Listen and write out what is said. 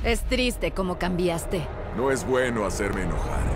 Es triste cómo cambiaste. No es bueno hacerme enojar.